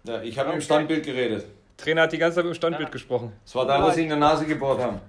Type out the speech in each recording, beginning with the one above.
Ja, ich habe im Standbild geredet. Trainer hat die ganze Zeit mit dem Standbild gesprochen. Das war da, wo sie in der Nase gebohrt haben.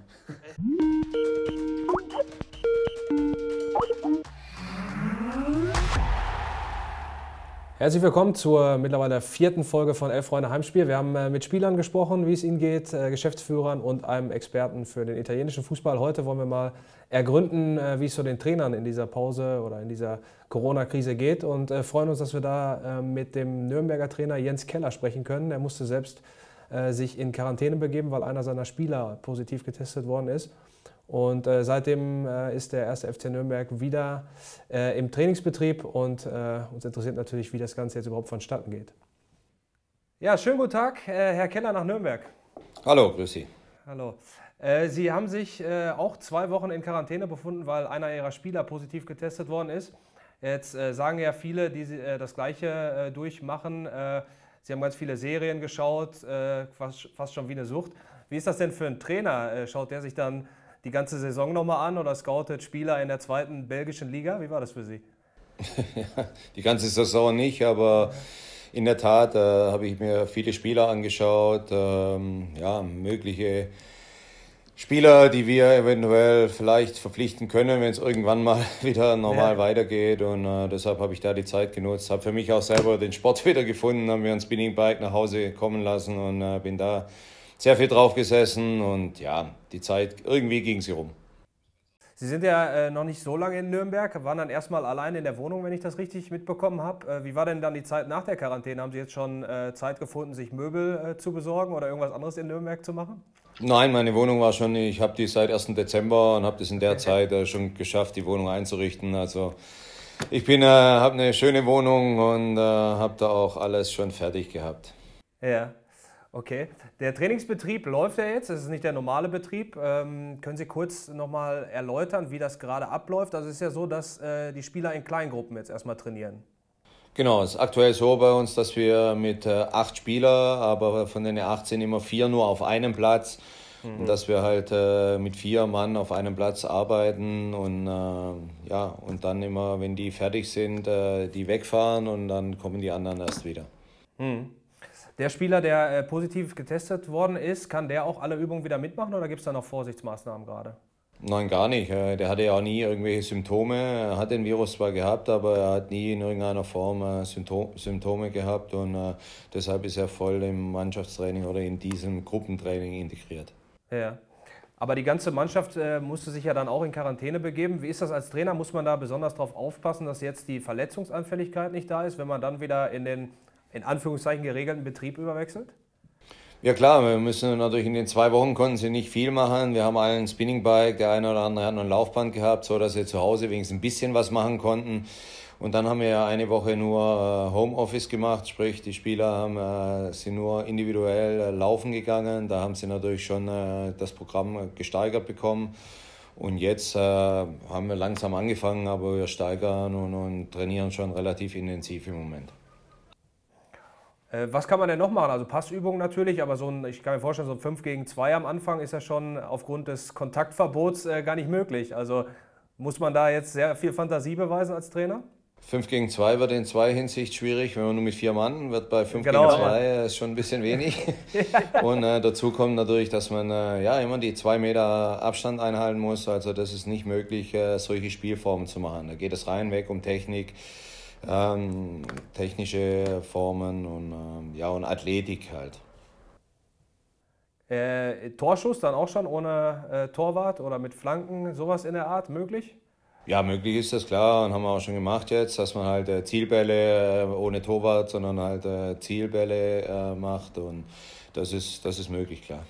Herzlich willkommen zur mittlerweile 4. Folge von Elf Freunde Heimspiel. Wir haben mit Spielern gesprochen, wie es ihnen geht, Geschäftsführern und einem Experten für den italienischen Fußball. Heute wollen wir mal ergründen, wie es so den Trainern in dieser Pause oder in dieser Corona-Krise geht und freuen uns, dass wir da mit dem Nürnberger Trainer Jens Keller sprechen können. Er musste selbst sich in Quarantäne begeben, weil einer seiner Spieler positiv getestet worden ist. Und seitdem ist der 1. FC Nürnberg wieder im Trainingsbetrieb und uns interessiert natürlich, wie das Ganze jetzt überhaupt vonstatten geht. Ja, schönen guten Tag, Herr Keller nach Nürnberg. Hallo, grüß Sie. Hallo. Sie haben sich auch 2 Wochen in Quarantäne befunden, weil einer Ihrer Spieler positiv getestet worden ist. Jetzt sagen ja viele, die das Gleiche durchmachen. Sie haben ganz viele Serien geschaut, fast schon wie eine Sucht. Wie ist das denn für einen Trainer? Schaut der sich dann die ganze Saison nochmal an oder scoutet Spieler in der 2. belgischen Liga? Wie war das für Sie? Ja, die ganze Saison nicht, aber in der Tat habe ich mir viele Spieler angeschaut, mögliche Spieler, die wir eventuell vielleicht verpflichten können, wenn es irgendwann mal wieder normal weitergeht, und deshalb habe ich da die Zeit genutzt, habe für mich auch selber den Sport wieder gefunden, habe mir ein Spinningbike nach Hause kommen lassen und bin da sehr viel drauf gesessen und ja, die Zeit, irgendwie ging sie rum. Sie sind ja noch nicht so lange in Nürnberg, waren dann erstmal allein in der Wohnung, wenn ich das richtig mitbekommen habe. Wie war denn dann die Zeit nach der Quarantäne? Haben Sie jetzt schon Zeit gefunden, sich Möbel zu besorgen oder irgendwas anderes in Nürnberg zu machen? Nein, meine Wohnung war schon, ich habe die seit 1. Dezember und habe das in der Zeit schon geschafft, die Wohnung einzurichten. Also ich habe eine schöne Wohnung und habe da auch alles schon fertig gehabt. Ja. Okay. Der Trainingsbetrieb läuft ja jetzt, das ist nicht der normale Betrieb. Können Sie kurz nochmal erläutern, wie das gerade abläuft? Also es ist ja so, dass die Spieler in Kleingruppen jetzt erstmal trainieren. Genau, es ist aktuell so bei uns, dass wir mit 8 Spielern, aber von den 8 sind immer 4 nur auf einem Platz. Und dass wir halt mit 4 Mann auf einem Platz arbeiten und und dann immer, wenn die fertig sind, die wegfahren und dann kommen die anderen erst wieder. Der Spieler, der positiv getestet worden ist, kann der auch alle Übungen wieder mitmachen oder gibt es da noch Vorsichtsmaßnahmen gerade? Nein, gar nicht. Der hatte ja auch nie irgendwelche Symptome. Er hat den Virus zwar gehabt, aber er hat nie in irgendeiner Form Symptome gehabt und deshalb ist er voll im Mannschaftstraining oder in diesem Gruppentraining integriert. Ja. Aber die ganze Mannschaft musste sich ja dann auch in Quarantäne begeben. Wie ist das als Trainer? Muss man da besonders darauf aufpassen, dass jetzt die Verletzungsanfälligkeit nicht da ist, wenn man dann wieder in den in Anführungszeichen geregelten Betrieb überwechselt? Ja klar, wir müssen natürlich in den 2 Wochen konnten sie nicht viel machen. Wir haben allen ein Spinningbike, der eine oder andere hat noch ein Laufband gehabt, so dass sie zu Hause wenigstens ein bisschen was machen konnten. Und dann haben wir ja eine Woche nur Homeoffice gemacht, sprich die Spieler sind nur individuell laufen gegangen. Da haben sie natürlich schon das Programm gesteigert bekommen. Und jetzt haben wir langsam angefangen, aber wir steigern und trainieren schon relativ intensiv im Moment. Was kann man denn noch machen? Also Passübungen natürlich, aber ich kann mir vorstellen, so ein 5 gegen 2 am Anfang ist ja schon aufgrund des Kontaktverbots gar nicht möglich. Also muss man da jetzt sehr viel Fantasie beweisen als Trainer? 5 gegen 2 wird in 2 Hinsicht schwierig, wenn man nur mit 4 Mann wird bei 5 Genau, gegen 2 ist schon ein bisschen wenig. Und dazu kommt natürlich, dass man immer die 2 Meter Abstand einhalten muss. Also das ist nicht möglich, solche Spielformen zu machen. Da geht es rein weg um Technik. Technische Formen und Athletik halt. Torschuss dann auch schon ohne Torwart oder mit Flanken, sowas in der Art möglich? Ja, möglich ist das, klar, und haben wir auch schon gemacht jetzt, dass man halt Zielbälle ohne Torwart, sondern halt Zielbälle macht, und das ist möglich, klar.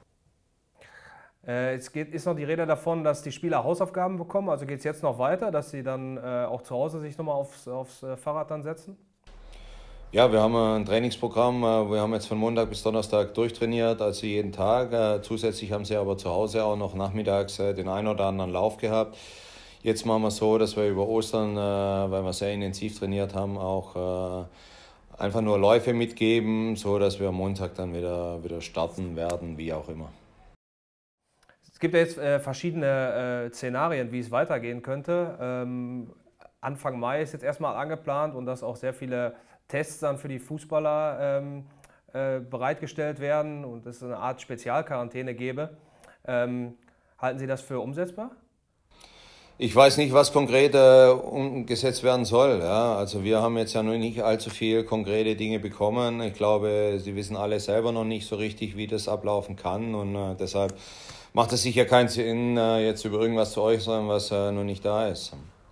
Ist noch die Rede davon, dass die Spieler Hausaufgaben bekommen. Also geht es jetzt noch weiter, dass sie dann auch zu Hause sich nochmal aufs Fahrrad dann setzen? Ja, wir haben ein Trainingsprogramm. Wir haben jetzt von Montag bis Donnerstag durchtrainiert, also jeden Tag. Zusätzlich haben sie aber zu Hause auch noch nachmittags den einen oder anderen Lauf gehabt. Jetzt machen wir es so, dass wir über Ostern, weil wir sehr intensiv trainiert haben, auch einfach nur Läufe mitgeben, so dass wir am Montag dann wieder starten werden, wie auch immer. Es gibt ja jetzt verschiedene Szenarien, wie es weitergehen könnte. Anfang Mai ist jetzt erstmal angeplant und dass auch sehr viele Tests dann für die Fußballer bereitgestellt werden und es eine Art Spezialquarantäne gäbe. Halten Sie das für umsetzbar? Ich weiß nicht, was konkret umgesetzt werden soll. Ja. Also wir haben jetzt ja noch nicht allzu viel konkrete Dinge bekommen. Ich glaube, Sie wissen alle selber noch nicht so richtig, wie das ablaufen kann. Und deshalb macht es sicher keinen Sinn, jetzt über irgendwas zu äußern, was noch nicht da ist.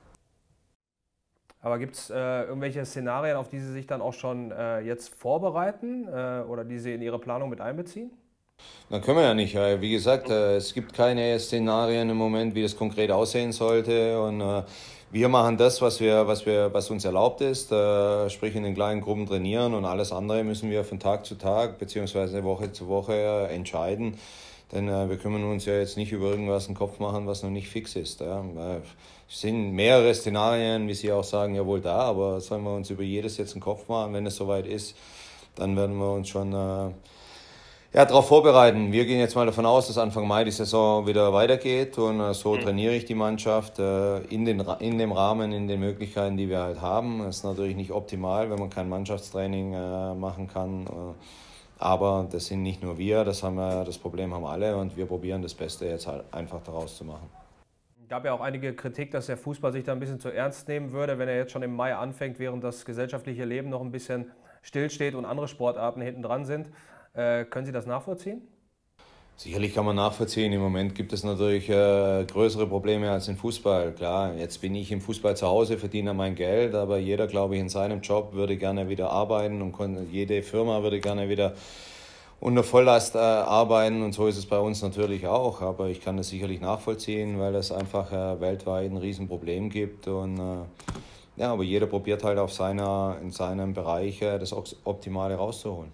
Aber gibt es irgendwelche Szenarien, auf die Sie sich dann auch schon jetzt vorbereiten oder die Sie in Ihre Planung mit einbeziehen? Dann können wir ja nicht. Wie gesagt, es gibt keine Szenarien im Moment, wie das konkret aussehen sollte. Und wir machen das, was uns erlaubt ist, sprich in den kleinen Gruppen trainieren, und alles andere müssen wir von Tag zu Tag beziehungsweise Woche zu Woche entscheiden. Denn wir können uns ja jetzt nicht über irgendwas einen Kopf machen, was noch nicht fix ist. Ja. Es sind mehrere Szenarien, wie Sie auch sagen, ja wohl da, aber sollen wir uns über jedes jetzt einen Kopf machen? Wenn es soweit ist, dann werden wir uns schon darauf vorbereiten. Wir gehen jetzt mal davon aus, dass Anfang Mai die Saison wieder weitergeht, und so trainiere ich die Mannschaft in dem Rahmen, in den Möglichkeiten, die wir halt haben. Das ist natürlich nicht optimal, wenn man kein Mannschaftstraining machen kann, aber das sind nicht nur wir, das Problem haben alle, und wir probieren das Beste jetzt halt einfach daraus zu machen. Es gab ja auch einige Kritik, dass der Fußball sich da ein bisschen zu ernst nehmen würde, wenn er jetzt schon im Mai anfängt, während das gesellschaftliche Leben noch ein bisschen stillsteht und andere Sportarten hinten dran sind. Können Sie das nachvollziehen? Sicherlich kann man nachvollziehen. Im Moment gibt es natürlich größere Probleme als im Fußball. Klar, jetzt bin ich im Fußball zu Hause, verdiene mein Geld, aber jeder, glaube ich, in seinem Job würde gerne wieder arbeiten, und jede Firma würde gerne wieder unter Volllast arbeiten, und so ist es bei uns natürlich auch. Aber ich kann das sicherlich nachvollziehen, weil es einfach weltweit ein Riesenproblem gibt. Und aber jeder probiert halt in seinem Bereich das Optimale rauszuholen.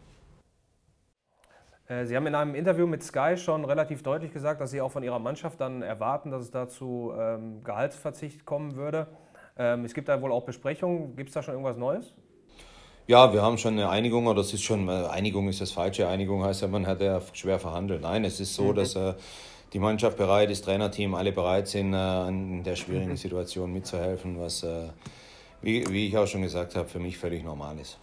Sie haben in einem Interview mit Sky schon relativ deutlich gesagt, dass Sie auch von Ihrer Mannschaft dann erwarten, dass es da zu Gehaltsverzicht kommen würde. Es gibt da wohl auch Besprechungen. Gibt es da schon irgendwas Neues? Ja, wir haben schon eine Einigung, oder es ist schon, Einigung ist das Falsche. Einigung heißt ja, man hat ja schwer verhandelt. Nein, es ist so, dass die Mannschaft bereit ist, Trainerteam, alle bereit sind, in der schwierigen Situation mitzuhelfen, was, wie ich auch schon gesagt habe, für mich völlig normal ist.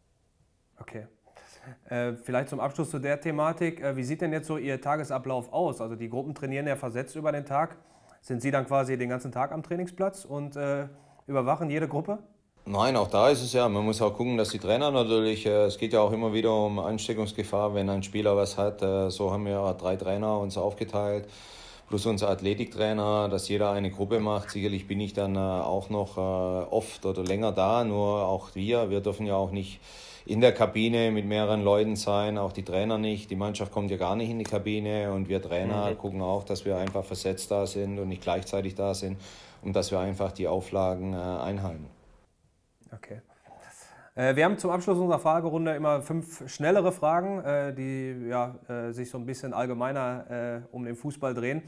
Okay. Vielleicht zum Abschluss zu der Thematik. Wie sieht denn jetzt so Ihr Tagesablauf aus? Also die Gruppen trainieren ja versetzt über den Tag. Sind Sie dann quasi den ganzen Tag am Trainingsplatz und überwachen jede Gruppe? Nein, auch da ist es ja, man muss auch gucken, dass die Trainer natürlich, es geht ja auch immer wieder um Ansteckungsgefahr, wenn ein Spieler was hat. So haben wir 3 Trainer uns aufgeteilt, plus unser Athletiktrainer, dass jeder eine Gruppe macht. Sicherlich bin ich dann auch noch oft oder länger da, nur auch wir dürfen ja auch nicht in der Kabine mit mehreren Leuten sein, auch die Trainer nicht. Die Mannschaft kommt ja gar nicht in die Kabine, und wir Trainer gucken auch, dass wir einfach versetzt da sind und nicht gleichzeitig da sind, und dass wir einfach die Auflagen einhalten. Okay. Wir haben zum Abschluss unserer Fragerunde immer 5 schnellere Fragen, die sich so ein bisschen allgemeiner um den Fußball drehen.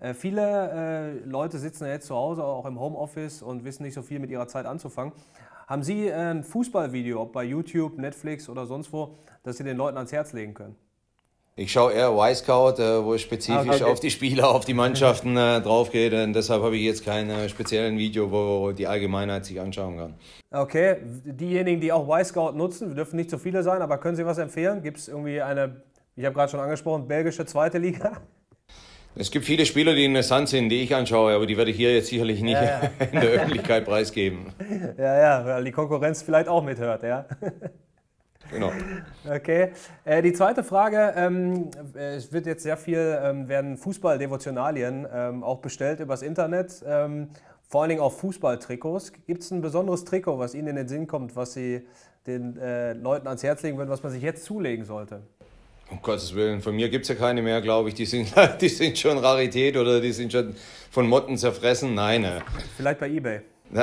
Viele Leute sitzen ja jetzt zu Hause, auch im Homeoffice, und wissen nicht so viel mit ihrer Zeit anzufangen. Haben Sie ein Fußballvideo, ob bei YouTube, Netflix oder sonst wo, das Sie den Leuten ans Herz legen können? Ich schaue eher Y-Scout, wo es spezifisch auf die Spieler, auf die Mannschaften drauf geht. Und deshalb habe ich jetzt kein speziellen Video, wo die Allgemeinheit sich anschauen kann. Okay, diejenigen, die auch Y-Scout nutzen, wir dürfen nicht so viele sein, aber können Sie was empfehlen? Gibt es irgendwie eine, ich habe gerade schon angesprochen, belgische zweite Liga? Es gibt viele Spieler, die interessant sind, die ich anschaue, aber die werde ich hier jetzt sicherlich nicht in der Öffentlichkeit preisgeben. Ja, weil die Konkurrenz vielleicht auch mithört, ja. Genau. Okay. Die zweite Frage, es wird jetzt sehr viel, werden Fußball-Devotionalien auch bestellt übers Internet, vor allen Dingen auch Fußballtrikots. Gibt es ein besonderes Trikot, was Ihnen in den Sinn kommt, was Sie den Leuten ans Herz legen würden, was man sich jetzt zulegen sollte? Um Gottes Willen, von mir gibt es ja keine mehr, glaube ich. Die sind schon Rarität, oder die sind schon von Motten zerfressen. Nein. Vielleicht bei eBay.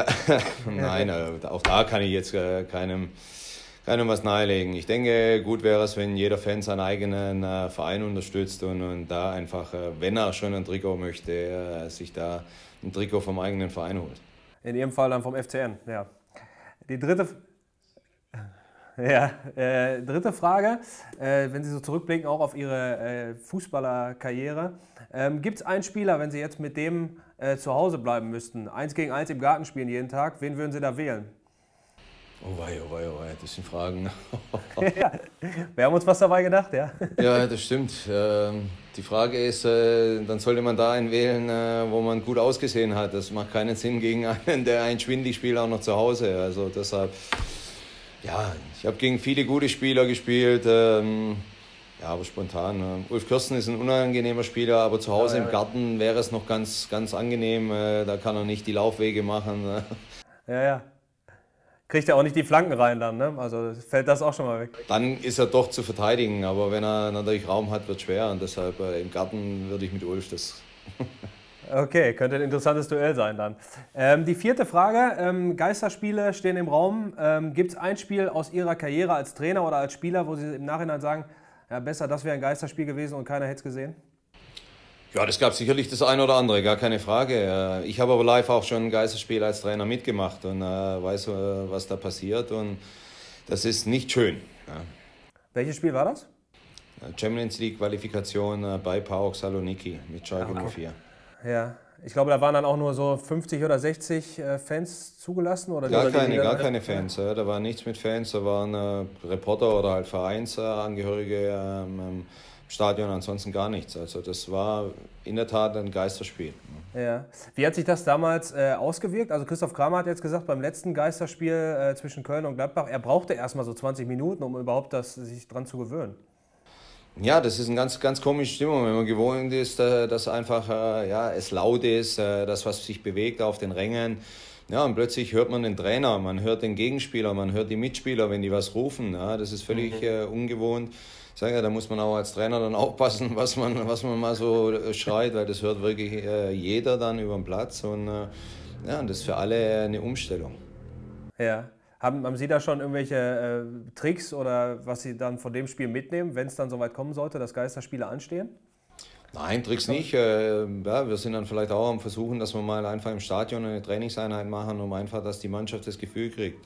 Nein, auch da kann ich jetzt keinem was nahelegen. Ich denke, gut wäre es, wenn jeder Fan seinen eigenen Verein unterstützt und da einfach, wenn er schon ein Trikot möchte, sich da ein Trikot vom eigenen Verein holt. In Ihrem Fall dann vom FCN, ja. Die dritte Frage, wenn Sie so zurückblicken auch auf Ihre Fußballerkarriere. Gibt es einen Spieler, wenn Sie jetzt mit dem zu Hause bleiben müssten, 1 gegen 1 im Garten spielen jeden Tag, wen würden Sie da wählen? Oh wei, das sind Fragen. Ja, wir haben uns was dabei gedacht, ja. Ja, das stimmt. Die Frage ist, dann sollte man da einen wählen, wo man gut ausgesehen hat. Das macht keinen Sinn gegen einen, der ein schwindelig spielt, auch noch zu Hause. Also deshalb, ja, ich habe gegen viele gute Spieler gespielt. Ja, aber spontan. Ulf Kirsten ist ein unangenehmer Spieler, aber zu Hause im Garten wäre es noch ganz, ganz angenehm. Da kann er nicht die Laufwege machen. Ja. Kriegt er auch nicht die Flanken rein dann, ne? Also fällt das auch schon mal weg. Dann ist er doch zu verteidigen, aber wenn er natürlich Raum hat, wird es schwer. Und deshalb im Garten würde ich mit Ulf das. Okay, könnte ein interessantes Duell sein dann. Die vierte Frage, Geisterspiele stehen im Raum. Gibt es ein Spiel aus Ihrer Karriere als Trainer oder als Spieler, wo Sie im Nachhinein sagen, ja besser, das wäre ein Geisterspiel gewesen und keiner hätte es gesehen? Ja, das gab sicherlich das eine oder andere, gar keine Frage. Ich habe aber live auch schon ein Geisterspiel als Trainer mitgemacht und weiß, was da passiert. Und das ist nicht schön. Ja. Welches Spiel war das? Champions League Qualifikation bei PAOK Saloniki mit Schalke 04. Ja, ich glaube, da waren dann auch nur so 50 oder 60 Fans zugelassen? Oder gar keine Fans. Da war nichts mit Fans, da waren Reporter oder halt Vereinsangehörige im Stadion, ansonsten gar nichts. Also das war in der Tat ein Geisterspiel. Ja. Wie hat sich das damals ausgewirkt? Also Christoph Kramer hat jetzt gesagt, beim letzten Geisterspiel zwischen Köln und Gladbach, er brauchte erstmal so 20 Minuten, um überhaupt sich dran zu gewöhnen. Ja, das ist eine ganz, ganz komische Stimmung, wenn man gewohnt ist, dass einfach es laut ist, das, was sich bewegt auf den Rängen. Ja, und plötzlich hört man den Trainer, man hört den Gegenspieler, man hört die Mitspieler, wenn die was rufen. Ja, das ist völlig ungewohnt. Ich sage ja, da muss man auch als Trainer dann aufpassen, was man mal so schreit, weil das hört wirklich jeder dann über den Platz. Und das ist für alle eine Umstellung. Ja. Haben Sie da schon irgendwelche Tricks oder was Sie dann von dem Spiel mitnehmen, wenn es dann soweit kommen sollte, dass Geisterspiele anstehen? Nein, Tricks nicht. Wir sind dann vielleicht auch am Versuchen, dass wir mal einfach im Stadion eine Trainingseinheit machen, um einfach, dass die Mannschaft das Gefühl kriegt.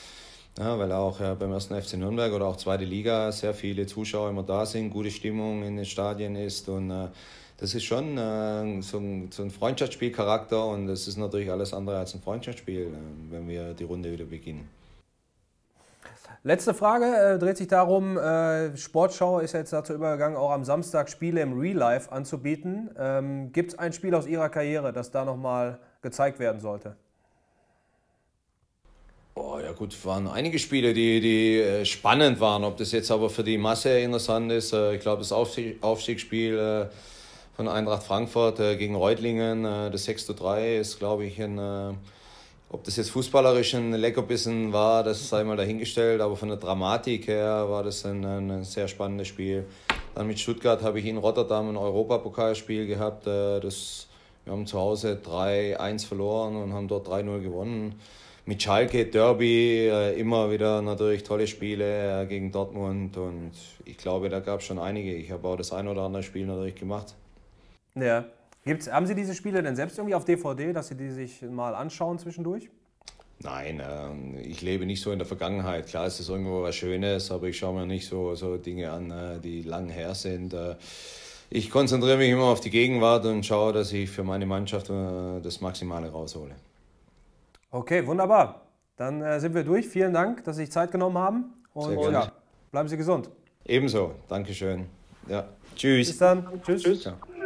Weil auch beim 1. FC Nürnberg oder auch 2. Liga sehr viele Zuschauer immer da sind, gute Stimmung in den Stadien ist und das ist schon so ein Freundschaftsspielcharakter und das ist natürlich alles andere als ein Freundschaftsspiel, wenn wir die Runde wieder beginnen. Letzte Frage dreht sich darum, Sportschau ist jetzt dazu übergegangen, auch am Samstag Spiele im Real Life anzubieten. Gibt es ein Spiel aus Ihrer Karriere, das da nochmal gezeigt werden sollte? Oh, ja gut, waren einige Spiele, die spannend waren. Ob das jetzt aber für die Masse interessant ist, ich glaube das Aufstiegsspiel von Eintracht Frankfurt gegen Reutlingen, das 6:3 ist, glaube ich, ob das jetzt fußballerisch ein Leckerbissen war, das sei mal dahingestellt, aber von der Dramatik her war das ein sehr spannendes Spiel. Dann mit Stuttgart habe ich in Rotterdam ein Europapokalspiel gehabt, wir haben zu Hause 3-1 verloren und haben dort 3-0 gewonnen. Mit Schalke, Derby, immer wieder natürlich tolle Spiele gegen Dortmund und ich glaube, da gab es schon einige. Ich habe auch das ein oder andere Spiel natürlich gemacht. Ja. Haben Sie diese Spiele denn selbst irgendwie auf DVD, dass Sie die sich mal anschauen zwischendurch? Nein, ich lebe nicht so in der Vergangenheit. Klar ist es irgendwo was Schönes, aber ich schaue mir nicht so Dinge an, die lang her sind. Ich konzentriere mich immer auf die Gegenwart und schaue, dass ich für meine Mannschaft das Maximale raushole. Okay, wunderbar. Dann sind wir durch. Vielen Dank, dass Sie sich Zeit genommen haben. Und bleiben Sie gesund. Ebenso. Dankeschön. Ja. Tschüss. Bis dann. Tschüss. Tschüss. Ja.